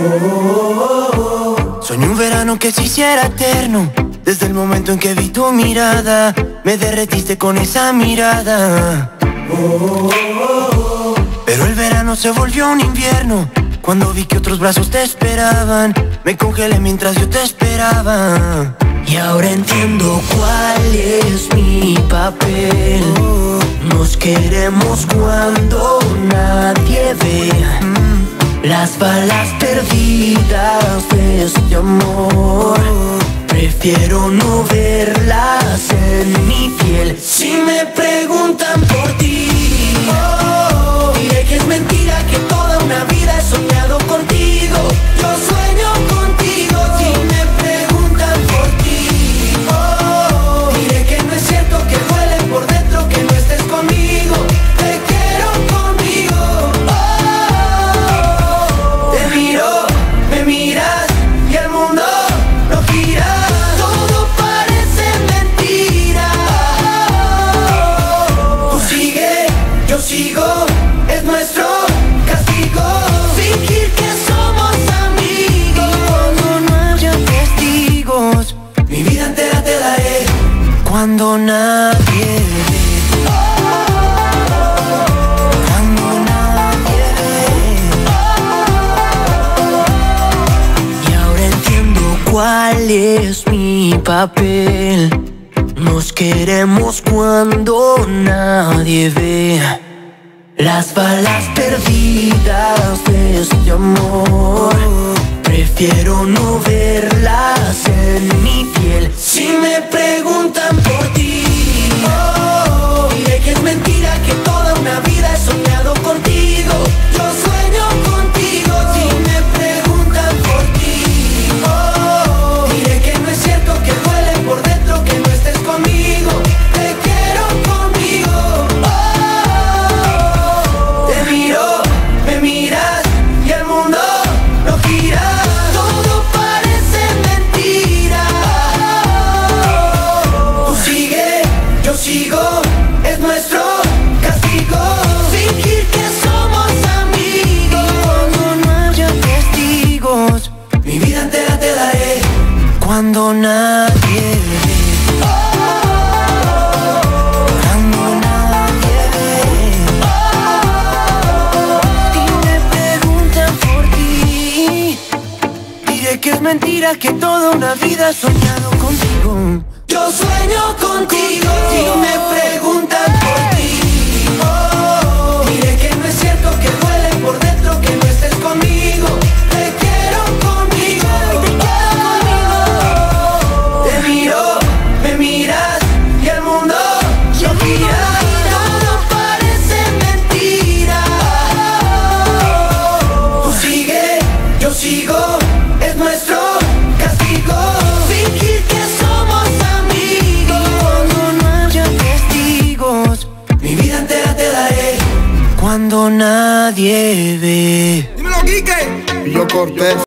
Soñé un verano que se hiciera eterno. Desde el momento en que vi tu mirada, me derretiste con esa mirada. Pero el verano se volvió un invierno. Cuando vi que otros brazos te esperaban, me congelé mientras yo te esperaba. Y ahora entiendo cuál es mi papel. Nos queremos cuando nadie ve. Las balas perdidas de este amor, prefiero no verlas en mi piel. Si me preguntan por ti, diré que es mentira, que toda una vida he soñado contigo. Yo sueño contigo. Si me preguntan por ti, diré que no es cierto, que duele por dentro que no estés conmigo. Te quiero conmigo. Te miro, me miras y el mundo no gira. Todo parece mentira. Tú sigue, yo sigo, es nuestro castigo. Fingir que somos amigos. Y cuando no haya testigos, mi vida entera te daré. Cuando nadie ve. Cuando nadie ve. Y ahora entiendo cuál es mi papel. Nos queremos cuando nadie ve. Las balas perdidas de este amor, prefiero no verlas en mi piel. Si me preguntan por ti, diré que es mentira, que toda una vida he soñado contigo. Yo sueño contigo. Si me preguntan por ti, diré que no es cierto, que duele por dentro que no estés conmigo. Te quiero conmigo. Te miro, me miras y el mundo no gira. Todo parece mentira. Tú sigue, yo sigo, es nuestro castigo. Fingir que somos amigos. Y cuando no haya testigos, mi vida entera te daré. Cuando nadie ve. Cuando nadie ve. Y me preguntan por ti, diré que es mentira, que toda una vida he soñado contigo. Yo sueño contigo. Si me preguntan por ti, diré que no es cierto, que duele por dentro que no estés conmigo. Te quiero conmigo. Te miro, me miras y el mundo no gira. Todo parece mentira. Tú sigue, yo sigo, es nuestro castigo. Fingir que somos amigos. Y cuando no haya testigos, mi vida entera te daré. Cuando nadie ve. Dímelo, Quique. Y yo Cortés.